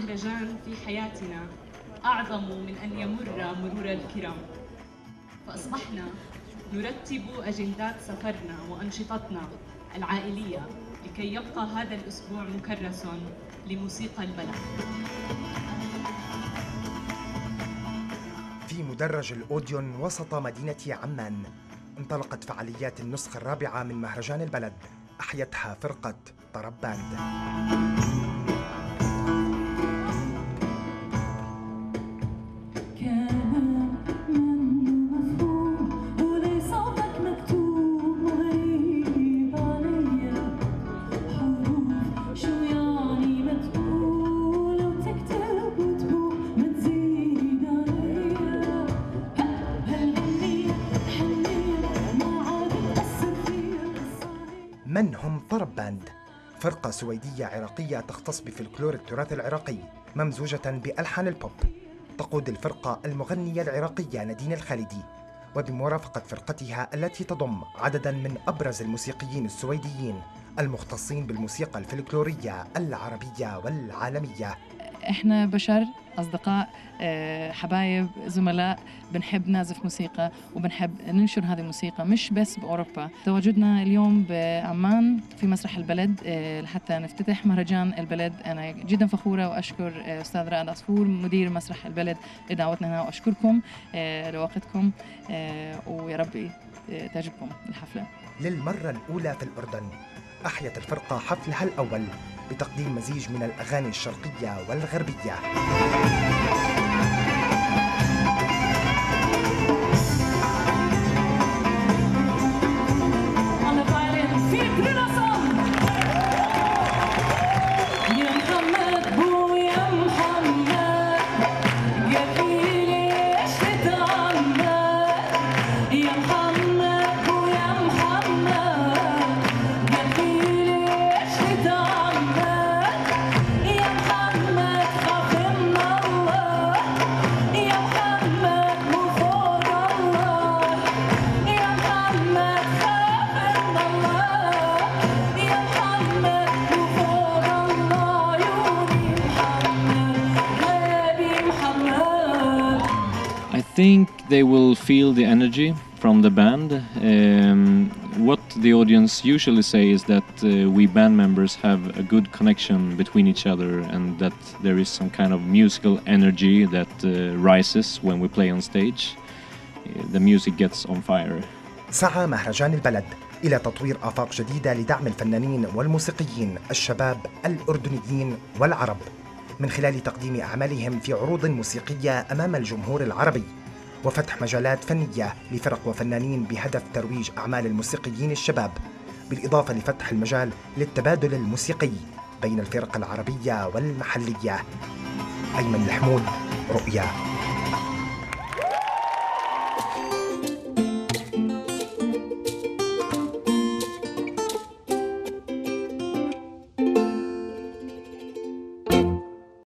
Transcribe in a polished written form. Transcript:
مهرجان في حياتنا أعظم من أن يمر مرور الكرام، فأصبحنا نرتب أجندات سفرنا وأنشطتنا العائلية لكي يبقى هذا الأسبوع مكرس لموسيقى البلد. في مدرج الأوديون وسط مدينة عمان انطلقت فعاليات النسخة الرابعة من مهرجان البلد، أحيتها فرقة طرب باند. من هم طرب باند؟ فرقة سويدية عراقية تختص بفلكلور التراث العراقي ممزوجة بألحان البوب. تقود الفرقة المغنية العراقية نادين الخالدي، وبمرافقة فرقتها التي تضم عددا من أبرز الموسيقيين السويديين المختصين بالموسيقى الفلكلورية العربية والعالمية. احنا بشر، أصدقاء، حبايب، زملاء، بنحب نعزف موسيقى وبنحب ننشر هذه الموسيقى مش بس بأوروبا. تواجدنا اليوم بعمان في مسرح البلد لحتى نفتتح مهرجان البلد. أنا جدا فخورة وأشكر أستاذ رائد عصفور مدير مسرح البلد لدعوتنا هنا، وأشكركم لوقتكم، ويا ربي تعجبكم الحفلة. للمرة الأولى في الأردن أحيت الفرقة حفلها الأول بتقديم مزيج من الأغاني الشرقية والغربية. I think they will feel the energy from the band. What the audience usually say is that we band members have a good connection between each other and that there is some kind of musical energy that rises when we play on stage. The music gets on fire. سعى مهرجان البلد إلى تطوير آفاق جديدة لدعم الفنانين والموسيقيين الشباب الأردنيين والعرب من خلال تقديم أعمالهم في عروض موسيقية أمام الجمهور العربي، وفتح مجالات فنية لفرق وفنانين بهدف ترويج أعمال الموسيقيين الشباب، بالإضافة لفتح المجال للتبادل الموسيقي بين الفرق العربية والمحلية. أيمن الحمود، رؤيا.